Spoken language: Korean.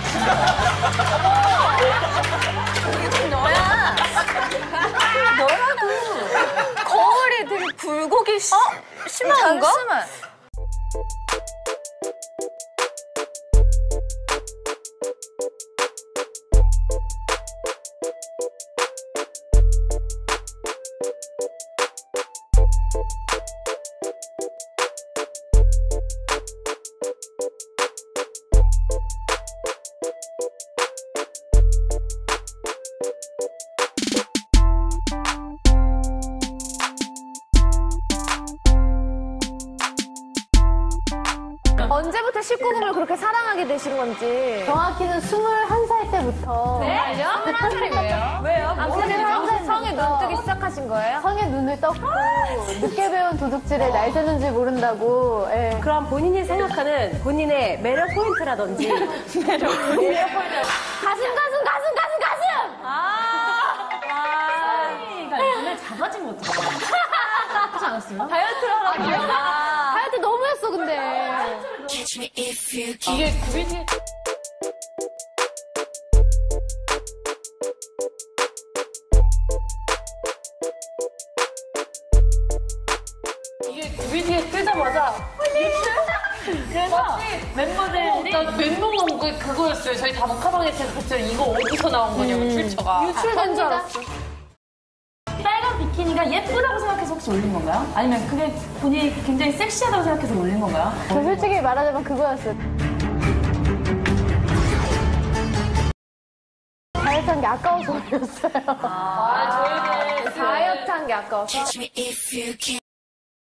이건 너야. 너라도. 거울이 되게 굴곡이 심한가? 잠시만. 언제부터 19금을 그렇게 사랑하게 되신 건지. 정확히는 21살 때부터. 네? 21살이 왜요? 왜요? 아무튼 성에 눈 뜨기 시작하신 거예요? 성에 눈을 떴고 늦게 배운 도둑질에 날 새는지 모른다고. 예. 그럼 본인이 생각하는 본인의 매력 포인트라든지 가슴! 눈에 작아진 것 같아요. 그렇지 않았어요? 다이어트를 하라고. 하여튼 너무 했어, 근데. 이게 뮤비 이게 뮤비디에 뜨자마자 그래서 멤버들이 멤버가 그거였어요. 저희 다 목화방에서 봤어요. 이거 어디서 나온 거냐고 출처가. 유출된 줄 알았어. 빨간 비키니가 예쁘다고 생각해서 혹시 올린 건가요? 아니면 그게 본인이 굉장히 섹시하다고 생각해서 올린 건가요? 저 솔직히 말하자면 그거였어요. 다이어트 한 게 아까워서 올렸어요. 저희는 다이어트 한 게 아까워서.